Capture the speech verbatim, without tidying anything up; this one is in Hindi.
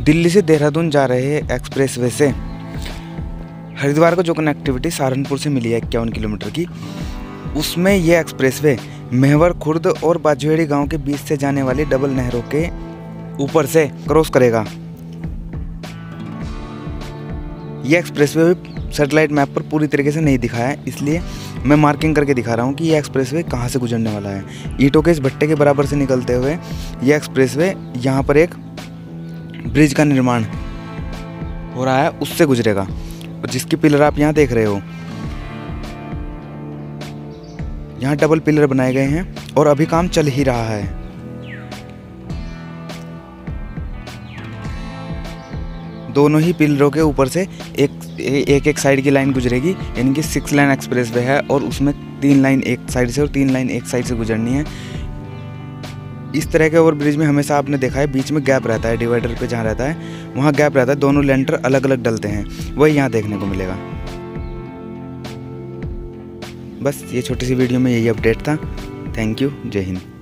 दिल्ली से देहरादून जा रहे एक्सप्रेसवे से हरिद्वार को जो कनेक्टिविटी सहारनपुर से मिली है इक्यावन किलोमीटर की, उसमें यह एक्सप्रेसवे मेहवर खुर्द और बाजुएड़ी गांव के बीच से जाने वाली डबल नहरों के ऊपर से क्रॉस करेगा। यह एक्सप्रेसवे सैटेलाइट मैप पर पूरी तरीके से नहीं दिखाया है, इसलिए मैं मार्किंग करके दिखा रहा हूँ कि यह एक्सप्रेसवे कहाँ से गुजरने वाला है। ईंटों के इस भट्टे के बराबर से निकलते हुए यह एक्सप्रेसवे यहाँ पर एक ब्रिज का निर्माण हो रहा है, उससे गुजरेगा, और जिसकी पिलर आप यहाँ देख रहे हो। यहाँ डबल पिलर बनाए गए हैं और अभी काम चल ही रहा है। दोनों ही पिलरों के ऊपर से एक एक एक साइड की लाइन गुजरेगी, यानी कि सिक्स लाइन एक्सप्रेसवे है और उसमें तीन लाइन एक साइड से और तीन लाइन एक साइड से गुजरनी है। इस तरह के ओवर ब्रिज में हमेशा आपने देखा है बीच में गैप रहता है, डिवाइडर पे जहाँ रहता है वहाँ गैप रहता है, दोनों लेंटर अलग अलग डलते हैं, वही यहाँ देखने को मिलेगा। बस ये छोटी सी वीडियो में यही अपडेट था। थैंक यू, जय हिंद।